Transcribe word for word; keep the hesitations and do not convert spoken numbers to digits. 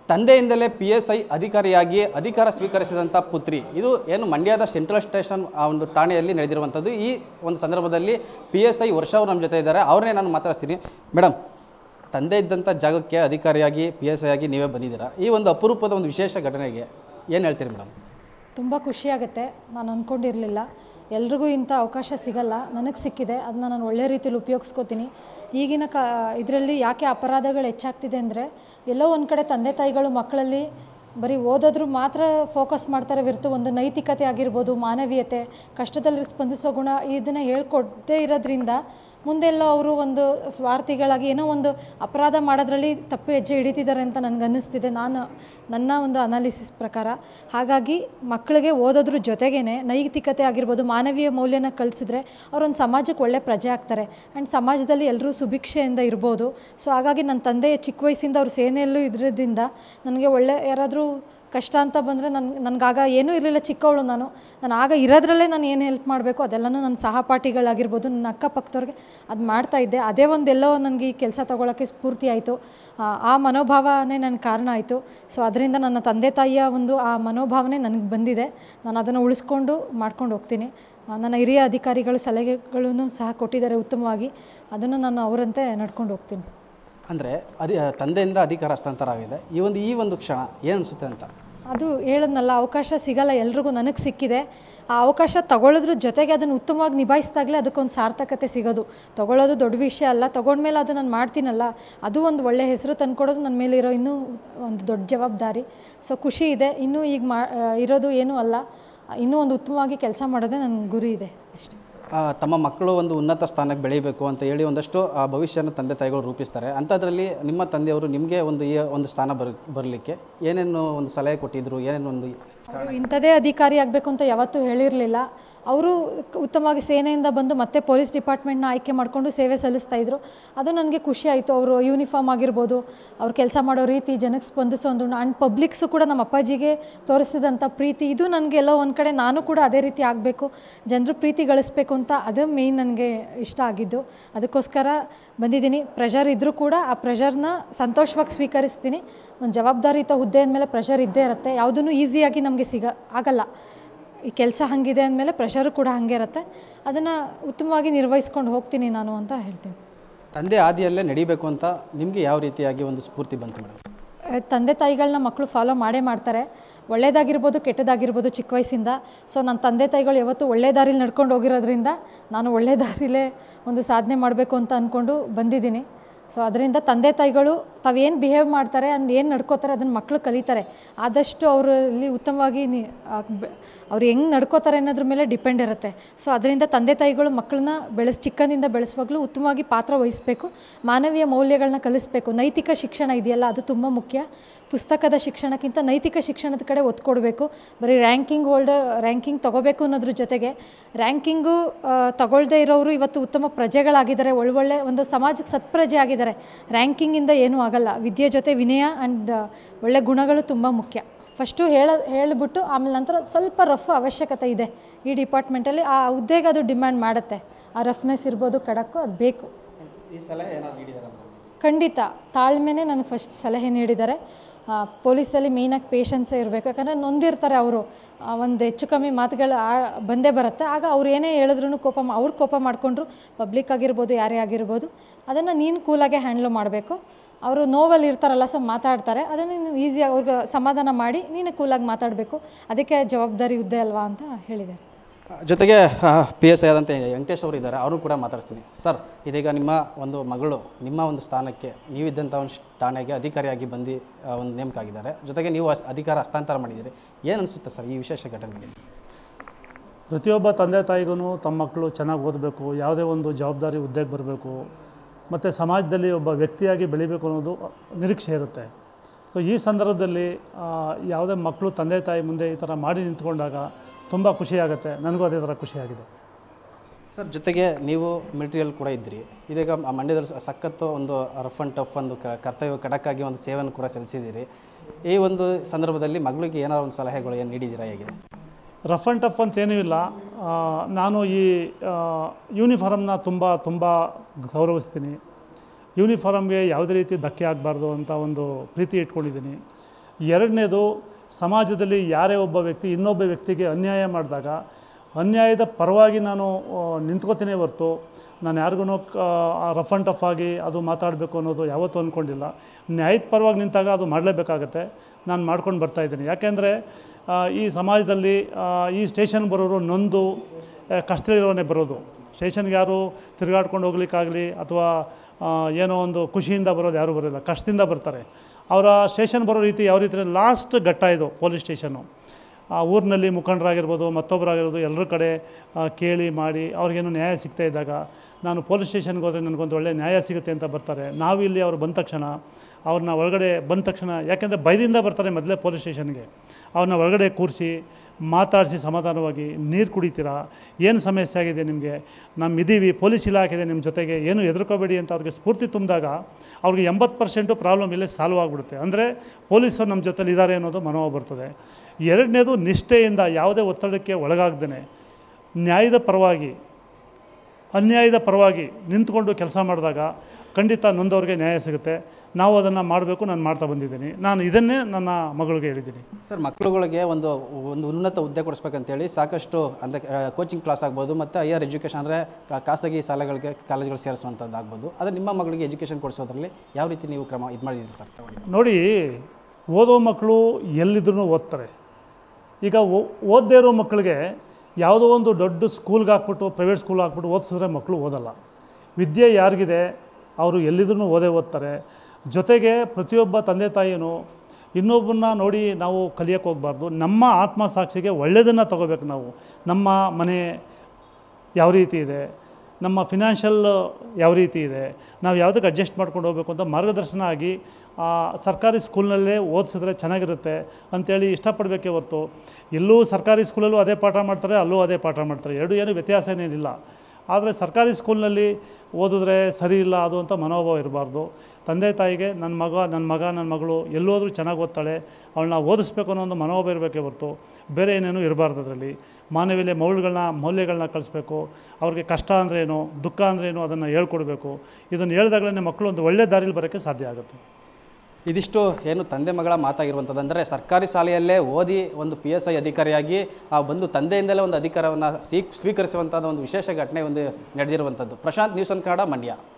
ತಂದೆಯಿಂದಲೇ P S I ಅಧಿಕಾರಿಯಾಗಿ ಅಧಿಕಾರ ಸ್ವೀಕರಿಸಿದಂಥ ಪುತ್ರಿ, ಇದು ಏನು ಮಂಡ್ಯದ ಸೆಂಟ್ರಲ್ ಸ್ಟೇಷನ್ ಆ ಒಂದು ಠಾಣೆಯಲ್ಲಿ ನಡೆದಿರುವಂಥದ್ದು. ಈ ಒಂದು ಸಂದರ್ಭದಲ್ಲಿ ಪಿ ಎಸ್ ಐ ವರ್ಷ ಅವರು ನಮ್ಮ ಜೊತೆ ಇದ್ದಾರೆ, ಅವ್ರನ್ನೇ ನಾನು ಮಾತಾಡ್ತೀನಿ. ಮೇಡಮ್, ತಂದೆ ಇದ್ದಂಥ ಜಾಗಕ್ಕೆ ಅಧಿಕಾರಿಯಾಗಿ ಪಿ ಎಸ್ ಐ ಆಗಿ ನೀವೇ ಬಂದಿದ್ದೀರಾ. ಈ ಒಂದು ಅಪರೂಪದ ಒಂದು ವಿಶೇಷ ಘಟನೆಗೆ ಏನು ಹೇಳ್ತೀರಿ ಮೇಡಮ್? ತುಂಬ ಖುಷಿಯಾಗುತ್ತೆ. ನಾನು ಅಂದ್ಕೊಂಡಿರಲಿಲ್ಲ ಎಲ್ರಿಗೂ ಇಂಥ ಅವಕಾಶ ಸಿಗಲ್ಲ, ನನಗೆ ಸಿಕ್ಕಿದೆ, ಅದನ್ನ ನಾನು ಒಳ್ಳೆ ರೀತಿಯಲ್ಲಿ ಉಪಯೋಗಿಸ್ಕೋತೀನಿ. ಈಗಿನ ಕ ಇದರಲ್ಲಿ ಯಾಕೆ ಅಪರಾಧಗಳು ಹೆಚ್ಚಾಗ್ತಿದೆ ಅಂದರೆ, ಎಲ್ಲೋ ಒಂದು ಕಡೆ ತಂದೆ ತಾಯಿಗಳು ಮಕ್ಕಳಲ್ಲಿ ಬರೀ ಓದೋದ್ರು ಮಾತ್ರ ಫೋಕಸ್ ಮಾಡ್ತಾರೆ ಹೊರತು ಒಂದು ನೈತಿಕತೆ ಆಗಿರ್ಬೋದು, ಮಾನವೀಯತೆ, ಕಷ್ಟದಲ್ಲಿ ಸ್ಪಂದಿಸೋ ಗುಣ ಇದನ್ನು ಹೇಳ್ಕೊಡದೇ ಇರೋದ್ರಿಂದ ಮುಂದೆಲ್ಲ ಅವರು ಒಂದು ಸ್ವಾರ್ಥಿಗಳಾಗಿ ಏನೋ ಒಂದು ಅಪರಾಧ ಮಾಡೋದ್ರಲ್ಲಿ ತಪ್ಪು ಹೆಜ್ಜೆ ಹಿಡಿತಿದ್ದಾರೆ ಅಂತ ನನಗನ್ನಿಸ್ತಿದೆ, ನಾನು ನನ್ನ ಒಂದು ಅನಾಲಿಸಿಸ್ ಪ್ರಕಾರ. ಹಾಗಾಗಿ ಮಕ್ಕಳಿಗೆ ಓದೋದ್ರ ಜೊತೆಗೇ ನೈತಿಕತೆ ಆಗಿರ್ಬೋದು, ಮಾನವೀಯ ಮೌಲ್ಯನ ಕಲಿಸಿದ್ರೆ ಅವರೊಂದು ಸಮಾಜಕ್ಕೆ ಒಳ್ಳೆ ಪ್ರಜೆ ಆಗ್ತಾರೆ ಆ್ಯಂಡ್ ಸಮಾಜದಲ್ಲಿ ಎಲ್ಲರೂ ಸುಭಿಕ್ಷೆಯಿಂದ ಇರ್ಬೋದು. ಸೊ ಹಾಗಾಗಿ ನನ್ನ ತಂದೆ ಚಿಕ್ಕ ವಯಸ್ಸಿಂದ ಅವ್ರ ಸೇನೆಯಲ್ಲೂ ಇದ್ರಿಂದ ನನಗೆ ಒಳ್ಳೆ ಯಾರಾದರೂ ಕಷ್ಟ ಅಂತ ಬಂದರೆ ನನ್ನ ನನಗಾಗ ಏನೂ ಇರಲಿಲ್ಲ, ಚಿಕ್ಕವಳು ನಾನು ನಾನು ಆಗ ಇರೋದ್ರಲ್ಲೇ ನಾನು ಏನು ಹೆಲ್ಪ್ ಮಾಡಬೇಕು ಅದೆಲ್ಲನೂ ನನ್ನ ಸಹಪಾಠಿಗಳಾಗಿರ್ಬೋದು, ನನ್ನ ಅಕ್ಕಪಕ್ಕದವ್ರಿಗೆ ಅದು ಮಾಡ್ತಾಯಿದ್ದೆ. ಅದೇ ಒಂದೆಲ್ಲೋ ನನಗೆ ಈ ಕೆಲಸ ತೊಗೊಳಕ್ಕೆ ಸ್ಫೂರ್ತಿ ಆಯಿತು, ಆ ಮನೋಭಾವನೆ ನನ್ನ ಕಾರಣ ಆಯಿತು. ಸೊ ಅದರಿಂದ ನನ್ನ ತಂದೆ ತಾಯಿಯ ಒಂದು ಆ ಮನೋಭಾವನೆ ನನಗೆ ಬಂದಿದೆ, ನಾನು ಅದನ್ನು ಉಳಿಸ್ಕೊಂಡು ಮಾಡ್ಕೊಂಡು ಹೋಗ್ತೀನಿ. ನನ್ನ ಹಿರಿಯ ಅಧಿಕಾರಿಗಳು ಸಲಹೆಗಳನ್ನು ಸಹ ಕೊಟ್ಟಿದ್ದಾರೆ ಉತ್ತಮವಾಗಿ, ಅದನ್ನು ನಾನು ಅವರಂತೆ ನಡ್ಕೊಂಡು ಹೋಗ್ತೀನಿ. ಅಂದರೆ ಅದಿ ತಂದೆಯಿಂದ ಅಧಿಕಾರ ಹಸ್ತಾಂತರ ಆಗಿದೆ, ಈ ಒಂದು ಈ ಒಂದು ಕ್ಷಣ ಏನು ಅನಿಸುತ್ತೆ ಅಂತ? ಅದು ಹೇಳದ್ನಲ್ಲ, ಅವಕಾಶ ಸಿಗಲ್ಲ ಎಲ್ರಿಗೂ, ನನಗೆ ಸಿಕ್ಕಿದೆ. ಆ ಅವಕಾಶ ತಗೊಳ್ಳೋದ್ರ ಜೊತೆಗೆ ಅದನ್ನು ಉತ್ತಮವಾಗಿ ನಿಭಾಯಿಸಿದಾಗಲೇ ಅದಕ್ಕೊಂದು ಸಾರ್ಥಕತೆ ಸಿಗೋದು. ತೊಗೊಳ್ಳೋದು ದೊಡ್ಡ ವಿಷಯ ಅಲ್ಲ, ತೊಗೊಂಡ್ಮೇಲೆ ಅದು ನಾನು ಮಾಡ್ತೀನಲ್ಲ ಅದು ಒಂದು ಒಳ್ಳೆ ಹೆಸರು ತಂದುಕೊಡೋದು ನನ್ನ ಮೇಲೆ ಇರೋ ಇನ್ನೂ ಒಂದು ದೊಡ್ಡ ಜವಾಬ್ದಾರಿ. ಸೊ ಖುಷಿ ಇದೆ. ಇನ್ನೂ ಈಗ ಮಾ ಇರೋದು ಏನೂ ಅಲ್ಲ, ಇನ್ನೂ ಒಂದು ಉತ್ತಮವಾಗಿ ಕೆಲಸ ಮಾಡೋದೇ ನನ್ನ ಗುರಿ ಇದೆ ಅಷ್ಟೇ. ತಮ್ಮ ಮಕ್ಕಳು ಒಂದು ಉನ್ನತ ಸ್ಥಾನಕ್ಕೆ ಬೆಳೀಬೇಕು ಅಂತ ಹೇಳಿ ಒಂದಷ್ಟು ಭವಿಷ್ಯನ ತಂದೆ ತಾಯಿಗಳು ರೂಪಿಸ್ತಾರೆ. ಅಂಥದ್ರಲ್ಲಿ ನಿಮ್ಮ ತಂದೆಯವರು ನಿಮಗೆ ಒಂದು ಈ ಒಂದು ಸ್ಥಾನ ಬರ್ ಬರಲಿಕ್ಕೆ ಏನೇನು ಒಂದು ಸಲಹೆ ಕೊಟ್ಟಿದ್ರು, ಏನೇನು ಒಂದು ಇಂಥದೇ ಅಧಿಕಾರಿ ಆಗಬೇಕು ಅಂತ ಯಾವತ್ತೂ ಹೇಳಿರಲಿಲ್ಲ. ಅವರು ಉತ್ತಮವಾಗಿ ಸೇನೆಯಿಂದ ಬಂದು ಮತ್ತೆ ಪೊಲೀಸ್ ಡಿಪಾರ್ಟ್ಮೆಂಟ್ನ ಆಯ್ಕೆ ಮಾಡಿಕೊಂಡು ಸೇವೆ ಸಲ್ಲಿಸ್ತಾಯಿದ್ರು. ಅದು ನನಗೆ ಖುಷಿ ಆಯಿತು. ಅವರು ಯೂನಿಫಾರ್ಮ್ ಆಗಿರ್ಬೋದು, ಅವ್ರು ಕೆಲಸ ಮಾಡೋ ರೀತಿ, ಜನಕ್ಕೆ ಸ್ಪಂದಿಸೋ ಒಂದು ಆ್ಯಂಡ್ ಪಬ್ಲಿಕ್ಸು ಕೂಡ ನಮ್ಮ ಅಪ್ಪಾಜಿಗೆ ತೋರಿಸಿದಂಥ ಪ್ರೀತಿ, ಇದು ನನಗೆಲ್ಲೋ ಒಂದು ಕಡೆ ನಾನು ಕೂಡ ಅದೇ ರೀತಿ ಆಗಬೇಕು, ಜನರು ಪ್ರೀತಿ ಗಳಿಸ್ಬೇಕು ಅಂತ ಅದು ಮೇಯ್ನ್ ನನಗೆ ಇಷ್ಟ ಆಗಿದ್ದು. ಅದಕ್ಕೋಸ್ಕರ ಬಂದಿದ್ದೀನಿ. ಪ್ರೆಷರ್ ಇದ್ದರೂ ಕೂಡ ಆ ಪ್ರೆಷರ್ನ ಸಂತೋಷವಾಗಿ ಸ್ವೀಕರಿಸ್ತೀನಿ. ಒಂದು ಜವಾಬ್ದಾರಿಯುತ ಹುದ್ದೆ ಅಂದಮೇಲೆ ಪ್ರೆಷರ್ ಇದ್ದೇ ಇರುತ್ತೆ, ಯಾವುದೂ ಈಸಿಯಾಗಿ ನಮಗೆ ಸಿಗ ಆಗಲ್ಲ. ಈ ಕೆಲಸ ಹಾಗಿದೆ ಅಂದಮೇಲೆ ಪ್ರೆಷರು ಕೂಡ ಹಾಗೆ ಇರುತ್ತೆ, ಅದನ್ನು ಉತ್ತಮವಾಗಿ ನಿರ್ವಹಿಸ್ಕೊಂಡು ಹೋಗ್ತೀನಿ ನಾನು ಅಂತ ಹೇಳ್ತೀನಿ. ತಂದೆ ಹಾದಿಯಲ್ಲೇ ನಡಿಬೇಕು ಅಂತ ನಿಮಗೆ ಯಾವ ರೀತಿಯಾಗಿ ಒಂದು ಸ್ಫೂರ್ತಿ ಬಂತು ಮೇಡಮ್? ತಂದೆ ತಾಯಿಗಳನ್ನ ಮಕ್ಕಳು ಫಾಲೋ ಮಾಡೇ ಮಾಡ್ತಾರೆ, ಒಳ್ಳೇದಾಗಿರ್ಬೋದು ಕೆಟ್ಟದಾಗಿರ್ಬೋದು ಚಿಕ್ಕ ವಯಸ್ಸಿಂದ. ಸೊ ನನ್ನ ತಂದೆ ತಾಯಿಗಳು ಯಾವತ್ತೂ ಒಳ್ಳೆ ದಾರಿಲಿ ನಡ್ಕೊಂಡು ಹೋಗಿರೋದ್ರಿಂದ ನಾನು ಒಳ್ಳೆ ದಾರಿಲೇ ಒಂದು ಸಾಧನೆ ಮಾಡಬೇಕು ಅಂತ ಅಂದ್ಕೊಂಡು ಬಂದಿದ್ದೀನಿ. ಸೊ ಅದರಿಂದ ತಂದೆ ತಾಯಿಗಳು ತಾವೇನು ಬಿಹೇವ್ ಮಾಡ್ತಾರೆ ಅಂದು ಏನು ನಡ್ಕೋತಾರೆ ಅದನ್ನು ಮಕ್ಕಳು ಕಲಿತಾರೆ. ಆದಷ್ಟು ಅವರಲ್ಲಿ ಉತ್ತಮವಾಗಿ ನಿ ಅವ್ರು ಹೆಂಗೆ ನಡ್ಕೋತಾರೆ ಅನ್ನೋದ್ರ ಮೇಲೆ ಡಿಪೆಂಡ್ ಇರುತ್ತೆ. ಸೊ ಅದರಿಂದ ತಂದೆ ತಾಯಿಗಳು ಮಕ್ಕಳನ್ನ ಬೆಳೆಸ್ ಚಿಕ್ಕಂದಿಂದ ಬೆಳೆಸುವಾಗಲೂ ಉತ್ತಮವಾಗಿ ಪಾತ್ರ ವಹಿಸಬೇಕು, ಮಾನವೀಯ ಮೌಲ್ಯಗಳನ್ನ ಕಲಿಸಬೇಕು. ನೈತಿಕ ಶಿಕ್ಷಣ ಇದೆಯಲ್ಲ ಅದು ತುಂಬ ಮುಖ್ಯ. ಪುಸ್ತಕದ ಶಿಕ್ಷಣಕ್ಕಿಂತ ನೈತಿಕ ಶಿಕ್ಷಣದ ಕಡೆ ಒತ್ತು ಕೊಡಬೇಕು. ಬರೀ ರ್ಯಾಂಕಿಂಗ್ ಹೋಲ್ಡರ್ ರ್ಯಾಂಕಿಂಗ್ ತೊಗೋಬೇಕು ಅನ್ನೋದ್ರ ಜೊತೆಗೆ ರ್ಯಾಂಕಿಂಗು ತಗೊಳ್ಳದೇ ಇರೋರು ಇವತ್ತು ಉತ್ತಮ ಪ್ರಜೆಗಳಾಗಿದ್ದಾರೆ, ಒಳ್ಳೊಳ್ಳೆ ಒಂದು ಸಮಾಜಕ್ಕೆ ಸತ್ಪ್ರಜೆ ಆಗಿದ್ದಾರೆ. ರ್ಯಾಂಕಿಂಗಿಂದ ಏನೂ ಆಗಲ್ಲ, ವಿದ್ಯೆ ಜೊತೆ ವಿನಯ ಆ್ಯಂಡ್ ಒಳ್ಳೆ ಗುಣಗಳು ತುಂಬ ಮುಖ್ಯ. ಫಸ್ಟು ಹೇಳ ಹೇಳಿಬಿಟ್ಟು ಆಮೇಲೆ ನಂತರ ಸ್ವಲ್ಪ ರಫ್ ಅವಶ್ಯಕತೆ ಇದೆ ಈ ಡಿಪಾರ್ಟ್ಮೆಂಟಲ್ಲಿ, ಆ ಹುದ್ದೆಗೆ ಅದು ಡಿಮ್ಯಾಂಡ್ ಮಾಡುತ್ತೆ. ಆ ರಫ್ನೆಸ್ ಇರ್ಬೋದು, ಖಡಕ್ಕು ಅದು ಬೇಕು. ಈ ಸಲಹೆ ಏನಾದ್ರು ನೀಡಿದ್ದಾರೆ? ಖಂಡಿತ ತಾಳ್ಮೆನೇ ನನಗೆ ಫಸ್ಟ್ ಸಲಹೆ ನೀಡಿದ್ದಾರೆ. ಪೊಲೀಸಲ್ಲಿ ಮೇಯ್ನಾಗಿ ಪೇಷನ್ಸೇ ಇರಬೇಕು, ಯಾಕಂದರೆ ನೊಂದಿರ್ತಾರೆ ಅವರು, ಒಂದು ಹೆಚ್ಚು ಕಮ್ಮಿ ಮಾತುಗಳು ಬಂದೇ ಬರುತ್ತೆ. ಆಗ ಅವ್ರು ಏನೇ ಹೇಳಿದ್ರು ಕೋಪ ಅವ್ರು ಕೋಪ ಮಾಡಿಕೊಂಡ್ರು, ಪಬ್ಲಿಕ್ ಆಗಿರ್ಬೋದು ಯಾರೇ ಆಗಿರ್ಬೋದು, ಅದನ್ನು ನೀನು ಕೂಲಾಗೆ ಹ್ಯಾಂಡ್ಲ್ ಮಾಡಬೇಕು. ಅವರು ನೋವಲ್ಲಿ ಇರ್ತಾರಲ್ಲ, ಸೊ ಮಾತಾಡ್ತಾರೆ, ಅದನ್ನು ನೀನು ಈಸಿಯಾಗಿ ಅವ್ರಿಗೆ ಸಮಾಧಾನ ಮಾಡಿ ನೀನು ಕೂಲಾಗಿ ಮಾತಾಡಬೇಕು. ಅದಕ್ಕೆ ಜವಾಬ್ದಾರಿ ಹುದ್ದೆ ಅಲ್ವಾ ಅಂತ ಹೇಳಿದ್ದಾರೆ. ಜೊತೆಗೆ ಪಿ ಎಸ್ ಐ ಆದಂಥ ವೆಂಕಟೇಶ್ ಅವರು ಇದ್ದಾರೆ, ಅವರು ಕೂಡ ಮಾತಾಡ್ತೀನಿ. ಸರ್, ಇದೀಗ ನಿಮ್ಮ ಒಂದು ಮಗಳು ನಿಮ್ಮ ಒಂದು ಸ್ಥಾನಕ್ಕೆ ನೀವಿದ್ದಂಥ ಒಂದು ಠಾಣೆಗೆ ಅಧಿಕಾರಿಯಾಗಿ ಬಂದು ಒಂದು ನೇಮಕ ಆಗಿದ್ದಾರೆ, ಜೊತೆಗೆ ನೀವು ಅಧಿಕಾರ ಹಸ್ತಾಂತರ ಮಾಡಿದ್ದೀರಿ. ಏನು ಅನಿಸುತ್ತೆ ಸರ್ ಈ ವಿಶೇಷ ಘಟನೆಗೆ? ಪ್ರತಿಯೊಬ್ಬ ತಂದೆ ತಾಯಿಗೂ ತಮ್ಮ ಮಕ್ಕಳು ಚೆನ್ನಾಗಿ ಓದಬೇಕು, ಯಾವುದೇ ಒಂದು ಜವಾಬ್ದಾರಿ ಹುದ್ದೆಗೆ ಬರಬೇಕು, ಮತ್ತು ಸಮಾಜದಲ್ಲಿ ಒಬ್ಬ ವ್ಯಕ್ತಿಯಾಗಿ ಬೆಳಿಬೇಕು ಅನ್ನೋದು ನಿರೀಕ್ಷೆ ಇರುತ್ತೆ. ಸೊ ಈ ಸಂದರ್ಭದಲ್ಲಿ ಯಾವುದೇ ಮಕ್ಕಳು ತಂದೆ ತಾಯಿ ಮುಂದೆ ಈ ಥರ ಮಾಡಿ ನಿಂತ್ಕೊಂಡಾಗ ತುಂಬ ಖುಷಿಯಾಗುತ್ತೆ. ನನಗೂ ಅದೇ ಥರ ಖುಷಿಯಾಗಿದೆ ಸರ್. ಜೊತೆಗೆ ನೀವು ಮಿಲಿಟ್ರಿಯಲ್ಲಿ ಕೂಡ ಇದ್ದಿರಿ, ಇದೀಗ ಮಂಡ್ಯದಲ್ಲಿ ಸಖತ್ತು ಒಂದು ರಫ್ ಆ್ಯಂಡ್ ಟಫ್ ಒಂದು ಕರ್ತವ್ಯ ಖಡಕ್ಕಾಗಿ ಒಂದು ಸೇವೆಯನ್ನು ಕೂಡ ಸಲ್ಲಿಸಿದ್ದೀರಿ. ಈ ಒಂದು ಸಂದರ್ಭದಲ್ಲಿ ಮಗಳಿಗೆ ಏನಾದ್ರು ಒಂದು ಸಲಹೆಗಳು ಏನು ನೀಡಿದ್ದೀರಾ? ಹೇಗೆ? ರಫ್ ಆ್ಯಂಡ್ ಟಫ್ ಅಂತೇನೂ ಇಲ್ಲ. ನಾನು ಈ ಯೂನಿಫಾರ್ಮ್ನ ತುಂಬ ತುಂಬ ಗೌರವಿಸ್ತೀನಿ. ಯೂನಿಫಾರ್ಮ್ಗೆ ಯಾವುದೇ ರೀತಿ ಧಕ್ಕೆ ಆಗಬಾರ್ದು ಅಂತ ಒಂದು ಪ್ರೀತಿ ಇಟ್ಕೊಂಡಿದ್ದೀನಿ. ಎರಡನೇದು, ಸಮಾಜದಲ್ಲಿ ಯಾರೇ ಒಬ್ಬ ವ್ಯಕ್ತಿ ಇನ್ನೊಬ್ಬ ವ್ಯಕ್ತಿಗೆ ಅನ್ಯಾಯ ಮಾಡಿದಾಗ ಅನ್ಯಾಯದ ಪರವಾಗಿ ನಾನು ನಿಂತ್ಕೋತೀನಿ ಹೊರತು ನಾನು ಯಾರಿಗೂ ರಫ್ ಆ್ಯಂಡ್ ಟಫ್ ಆಗಿ ಅದು ಮಾತಾಡಬೇಕು ಅನ್ನೋದು ಯಾವತ್ತೂ ಅಂದ್ಕೊಂಡಿಲ್ಲ. ನ್ಯಾಯದ ಪರವಾಗಿ ನಿಂತಾಗ ಅದು ಮಾಡಲೇಬೇಕಾಗತ್ತೆ. ನಾನು ಮಾಡ್ಕೊಂಡು ಬರ್ತಾಯಿದ್ದೀನಿ. ಯಾಕೆಂದರೆ ಈ ಸಮಾಜದಲ್ಲಿ ಈ ಸ್ಟೇಷನ್ ಬರೋರು ನೊಂದು ಕಷ್ಟದಲ್ಲಿರೋನೇ ಬರೋದು. ಸ್ಟೇಷನ್ಗೆ ಯಾರು ತಿರುಗಾಡ್ಕೊಂಡು ಹೋಗ್ಲಿಕ್ಕಾಗಲಿ ಅಥವಾ ಏನೋ ಒಂದು ಖುಷಿಯಿಂದ ಬರೋದು ಯಾರೂ ಬರೋಲ್ಲ, ಕಷ್ಟದಿಂದ ಬರ್ತಾರೆ. ಅವರ ಸ್ಟೇಷನ್ ಬರೋ ರೀತಿ ಯಾವ ರೀತಿ ಲಾಸ್ಟ್ ಘಟ್ಟ ಇದು ಪೊಲೀಸ್ ಸ್ಟೇಷನ್ನು. ಆ ಊರಿನಲ್ಲಿ ಮುಖಂಡರಾಗಿರ್ಬೋದು ಮತ್ತೊಬ್ಬರಾಗಿರ್ಬೋದು ಎಲ್ಲರ ಕಡೆ ಕೇಳಿ ಮಾಡಿ ಅವ್ರಿಗೇನು ನ್ಯಾಯ ಸಿಗ್ತಾ ಇದ್ದಾಗ ನಾನು ಪೊಲೀಸ್ ಸ್ಟೇಷನ್ಗೆ ಹೋದರೆ ನನಗೊಂದು ಒಳ್ಳೆಯ ನ್ಯಾಯ ಸಿಗುತ್ತೆ ಅಂತ ಬರ್ತಾರೆ. ನಾವು ಇಲ್ಲಿ ಅವ್ರು ಬಂದ ತಕ್ಷಣ ಅವ್ರನ್ನ ಒಳಗಡೆ ಬಂದ ತಕ್ಷಣ, ಯಾಕೆಂದರೆ ಭಯದಿಂದ ಬರ್ತಾರೆ ಮೊದಲೇ ಪೊಲೀಸ್ ಸ್ಟೇಷನ್ಗೆ, ಅವ್ರನ್ನ ಒಳಗಡೆ ಕೂರಿಸಿ ಮಾತಾಡಿಸಿ ಸಮಾಧಾನವಾಗಿ, ನೀರು ಕುಡಿತೀರಾ, ಏನು ಸಮಸ್ಯೆ ಆಗಿದೆ ನಿಮಗೆ, ನಮ್ಮ ಇದ್ದೀವಿ, ಪೊಲೀಸ್ ಇಲಾಖೆ ಇದೆ ನಿಮ್ಮ ಜೊತೆಗೆ, ಏನು ಹೆದರ್ಕೋಬೇಡಿ ಅಂತ ಅವ್ರಿಗೆ ಸ್ಫೂರ್ತಿ ತುಂಬಿದಾಗ ಅವ್ರಿಗೆ ಎಂಬತ್ತು ಪರ್ಸೆಂಟು ಪ್ರಾಬ್ಲಮ್ ಇಲ್ಲೇ ಸಾಲ್ವ್ ಆಗಿಬಿಡುತ್ತೆ. ಅಂದರೆ ಪೊಲೀಸರು ನಮ್ಮ ಜೊತೆಲಿ ಇದ್ದಾರೆ ಅನ್ನೋದು ಮನೋಭಾವ ಬರ್ತದೆ. ಎರಡನೇದು, ನಿಷ್ಠೆಯಿಂದ ಯಾವುದೇ ಒತ್ತಡಕ್ಕೆ ಒಳಗಾಗ್ದೇ ನ್ಯಾಯದ ಪರವಾಗಿ ಅನ್ಯಾಯದ ಪರವಾಗಿ ನಿಂತ್ಕೊಂಡು ಕೆಲಸ ಮಾಡಿದಾಗ ಖಂಡಿತ ನೊಂದವ್ರಿಗೆ ನ್ಯಾಯ ಸಿಗುತ್ತೆ. ನಾವು ಅದನ್ನು ಮಾಡಬೇಕು, ನಾನು ಮಾಡ್ತಾ ಬಂದಿದ್ದೀನಿ. ನಾನು ಇದನ್ನೇ ನನ್ನ ಮಗಳಿಗೆ ಹೇಳಿದ್ದೀನಿ. ಸರ್, ಮಕ್ಕಳುಗಳಿಗೆ ಒಂದು ಒಂದು ಉನ್ನತ ಹುದ್ದೆ ಕೊಡಿಸ್ಬೇಕಂತೇಳಿ ಸಾಕಷ್ಟು ಅಂದರೆ ಕೋಚಿಂಗ್ ಕ್ಲಾಸ್ ಆಗ್ಬೋದು ಮತ್ತು ಹೈಯರ್ ಎಜುಕೇಷನ್ ಅಂದರೆ ಖಾಸಗಿ ಶಾಲೆಗಳಿಗೆ ಕಾಲೇಜ್ಗಳು ಸೇರಿಸುವಂಥದ್ದು ಆಗ್ಬೋದು. ಆದರೆ ನಿಮ್ಮ ಮಗಳಿಗೆ ಎಜುಕೇಷನ್ ಕೊಡಿಸೋದ್ರಲ್ಲಿ ಯಾವ ರೀತಿ ನೀವು ಕ್ರಮ ಇದು ಮಾಡಿದ್ದೀರಿ ಸರ್? ನೋಡಿ, ಓದೋ ಮಕ್ಕಳು ಎಲ್ಲಿದ್ರೂ ಓದ್ತಾರೆ. ಈಗ ಓದದೇ ಇರೋ ಮಕ್ಕಳಿಗೆ ಯಾವುದೋ ಒಂದು ದೊಡ್ಡ ಸ್ಕೂಲ್ಗೆ ಹಾಕ್ಬಿಟ್ಟು ಪ್ರೈವೇಟ್ ಸ್ಕೂಲ್ ಹಾಕ್ಬಿಟ್ಟು ಓದಿಸಿದ್ರೆ ಮಕ್ಕಳು ಓದಲ್ಲ. ವಿದ್ಯೆ ಯಾರಿಗಿದೆ ಅವರು ಎಲ್ಲಿದ್ರೂ ಓದೇ ಓದ್ತಾರೆ. ಜೊತೆಗೆ ಪ್ರತಿಯೊಬ್ಬ ತಂದೆ ತಾಯಿಯೂ ಇನ್ನೊಬ್ಬರನ್ನ ನೋಡಿ ನಾವು ಕಲಿಯೋಕ್ಕೆ ಹೋಗಬಾರ್ದು. ನಮ್ಮ ಆತ್ಮಸಾಕ್ಷಿಗೆ ಒಳ್ಳೆಯದನ್ನು ತೊಗೋಬೇಕು. ನಾವು ನಮ್ಮ ಮನೆ ಯಾವ ರೀತಿ ಇದೆ, ನಮ್ಮ ಫಿನಾನ್ಷಿಯಲ್ ಯಾವ ರೀತಿ ಇದೆ, ನಾವು ಯಾವುದಕ್ಕೆ ಅಡ್ಜಸ್ಟ್ ಮಾಡ್ಕೊಂಡು ಹೋಗಬೇಕು ಅಂತ ಮಾರ್ಗದರ್ಶನ ಆಗಿ ಸರ್ಕಾರಿ ಸ್ಕೂಲ್ನಲ್ಲೇ ಓದಿಸಿದ್ರೆ ಚೆನ್ನಾಗಿರುತ್ತೆ ಅಂಥೇಳಿ ಇಷ್ಟಪಡಬೇಕೇ ಹೊರತು ಎಲ್ಲೂ ಸರ್ಕಾರಿ ಸ್ಕೂಲಲ್ಲೂ ಅದೇ ಪಾಠ ಮಾಡ್ತಾರೆ, ಅಲ್ಲೂ ಅದೇ ಪಾಠ ಮಾಡ್ತಾರೆ. ಎರಡು ಏನು ವ್ಯತ್ಯಾಸ ಏನೇನಿಲ್ಲ. ಆದರೆ ಸರ್ಕಾರಿ ಸ್ಕೂಲ್ನಲ್ಲಿ ಓದಿದ್ರೆ ಸರಿ ಇಲ್ಲ ಅದು ಅಂತ ಮನೋಭಾವ ಇರಬಾರ್ದು. ತಂದೆ ತಾಯಿಗೆ ನನ್ನ ಮಗ ನನ್ನ ಮಗ ನನ್ನ ಮಗಳು ಎಲ್ಲೋದ್ರೂ ಚೆನ್ನಾಗಿ ಓದ್ತಾಳೆ, ಅವಳನ್ನ ಓದಿಸ್ಬೇಕು ಅನ್ನೋ ಒಂದು ಮನೋಭಾವ ಇರಬೇಕೇ ಹೊರತು ಬೇರೆ ಏನೇನು ಇರಬಾರ್ದು. ಅದರಲ್ಲಿ ಮಾನವೀಯ ಮೌಲ್ಯಗಳನ್ನ ಮೌಲ್ಯಗಳನ್ನ ಕಲಿಸ್ಬೇಕು. ಅವ್ರಿಗೆ ಕಷ್ಟ ಅಂದ್ರೇನು, ದುಃಖ ಅಂದ್ರೇನು ಅದನ್ನು ಹೇಳ್ಕೊಡ್ಬೇಕು. ಇದನ್ನು ಹೇಳಿದಾಗಲೇ ಮಕ್ಕಳು ಒಂದು ಒಳ್ಳೆಯ ದಾರಿಯಲ್ಲಿ ಬರೋಕ್ಕೆ ಸಾಧ್ಯ ಆಗುತ್ತೆ. ಇದಿಷ್ಟು ಏನು ತಂದೆ ಮಗಳ ಮಾತಾಗಿರುವಂಥದ್ದು. ಅಂದರೆ ಸರ್ಕಾರಿ ಶಾಲೆಯಲ್ಲೇ ಓದಿ ಒಂದು ಪಿ ಎಸ್ ಐ ಅಧಿಕಾರಿಯಾಗಿ ಆ ಬಂದು ತಂದೆಯಿಂದಲೇ ಒಂದು ಅಧಿಕಾರವನ್ನು ಸ್ವೀ ಸ್ವೀಕರಿಸುವಂಥದ್ದು ಒಂದು ವಿಶೇಷ ಘಟನೆ ಒಂದು ನಡೆದಿರುವಂಥದ್ದು. Prashant, news one Kannada, Mandya.